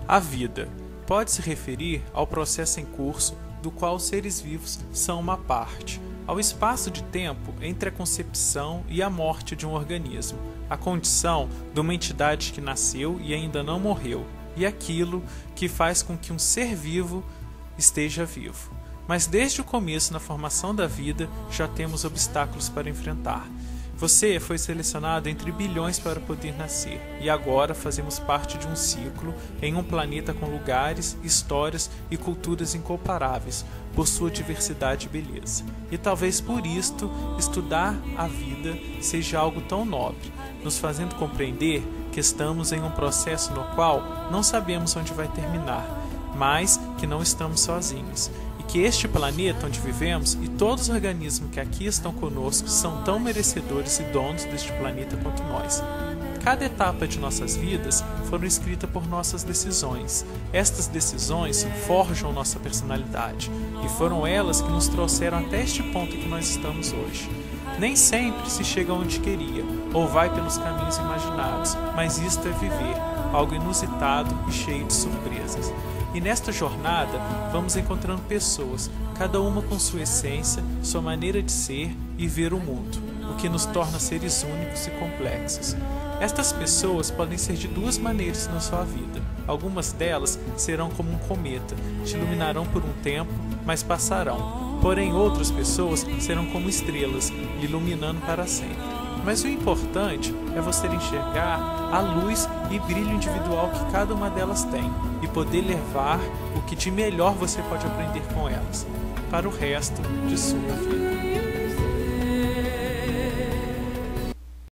A vida pode se referir ao processo em curso do qual os seres vivos são uma parte, ao espaço de tempo entre a concepção e a morte de um organismo, a condição de uma entidade que nasceu e ainda não morreu, e aquilo que faz com que um ser vivo esteja vivo. Mas desde o começo, na formação da vida, já temos obstáculos para enfrentar. Você foi selecionado entre bilhões para poder nascer, e agora fazemos parte de um ciclo em um planeta com lugares, histórias e culturas incomparáveis por sua diversidade e beleza. E talvez por isto, estudar a vida seja algo tão nobre, nos fazendo compreender que estamos em um processo no qual não sabemos onde vai terminar, mas que não estamos sozinhos. Que este planeta onde vivemos e todos os organismos que aqui estão conosco são tão merecedores e donos deste planeta quanto nós. Cada etapa de nossas vidas foram escritas por nossas decisões. Estas decisões forjam nossa personalidade e foram elas que nos trouxeram até este ponto que nós estamos hoje. Nem sempre se chega onde queria ou vai pelos caminhos imaginados, mas isto é viver, algo inusitado e cheio de surpresas. E nesta jornada vamos encontrando pessoas, cada uma com sua essência, sua maneira de ser e ver o mundo, o que nos torna seres únicos e complexos. Estas pessoas podem ser de duas maneiras na sua vida. Algumas delas serão como um cometa, te iluminarão por um tempo, mas passarão. Porém, outras pessoas serão como estrelas, lhe iluminando para sempre. Mas o importante é você enxergar a luz e brilho individual que cada uma delas tem e poder levar o que de melhor você pode aprender com elas para o resto de sua vida.